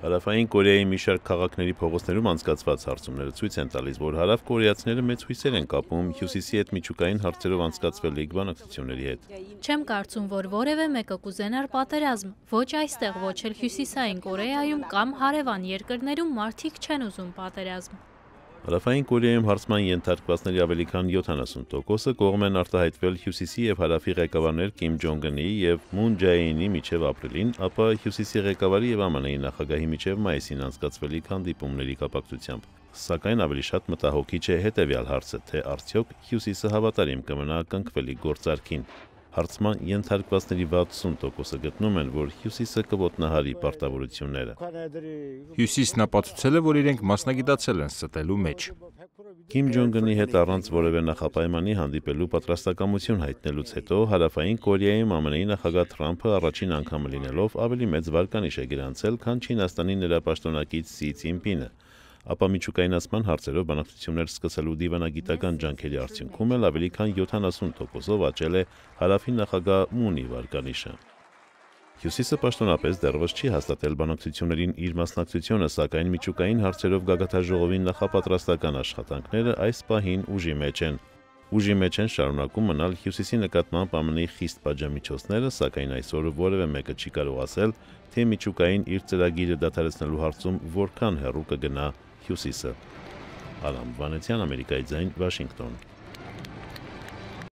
Հարավային Կորեայի մի շարք քաղաքների փողոցներում անցկացված հարցումները ցույց են տալիս, որ հարավ կորեացիները մեծ հույսեր են կապում Հյուսիսի հետ միջուկային հարցերով անցկացվելիք բանակցությունների հետ։ Չեմ կարծում, որ որևէ մեկը կուզենար պատերազմ, ոչ այստեղ, ոչ էլ Հյուսիսային Կորեայում կամ հարևան երկրներում մարդիկ չեն ուզում պատերազմ։ Հարավային Կորեայում հարցման ենթարկվածների ավելի քան 70%-ը կողմ են արտահայտվել Հյուսիսի եւ Հարավի ղեկավարներ Կիմ Ջոնգ Ունի եւ Մուն Ջայինի միջև ապրիլին, ապա Հյուսիսի ղեկավարի եւ ԱՄՆ-ի նախագահի միջև մայիսին անցկացվելիք հանդիպումների կապակցությամբ։ Սակայն ավելի շատ մտահոգիչ է հետեւյալ հարցը, թե արդյոք Հյուսիսը հավատարիմ կմնա կնքվելի գործարքին։ Հարցման ենթարկվածների 60%-ը գտնում են, որ Հյուսիսը կոտնահարի պարտավորությունները։ Հյուսիսն ապացուցել է, որ իրենք մասնագիտացել են ստելու մեջ։ Կիմ Ջոնգ Ունի հետ առանց որևէ նախապայմանի հանդիպելու պատրաստակամություն հայտնելուց հետո Հարավային Կորեայում ԱՄՆ-ի նախագահ Թրամփը առաջին անգամ լինելով ավելի մեծ վարկանիշ է գրանցել, քան Չինաստանի նրա պաշտոնակից Սի Ցինպինը։ Ապա միջուկայնացման հարցերով բանակցություններ սկսելու դիվանագիտական ջանքերի արդյունքում էլ ավելի քան 70%-ով աճել է Հարավի նախագահ Մունի վարկանիշը։ Հյուսիսը պաշտոնապես դեռևս չի հաստատել բանակցություններին իր մասնակցությունը, սակայն միջուկային հարցերով գագաթաժողովին նախապատրաստական աշխատանքները այս պահին ուժի մեջ են։ Ուժի մեջ են շարունակում մնալ Հյուսիսի նկատմամբ ԱՄՆ-ի խիստ պատժամիջոցները, սակայն այսօր որևէ մեկը չի կարող ասել, թե միջուկային իր ծրագիրը դադարեցնելու հարցում որքան հեռու կգնա Հյուսիսը։ Արամ Վանեցյան, Ամերիկայի ձայն, Վաշինգտոն։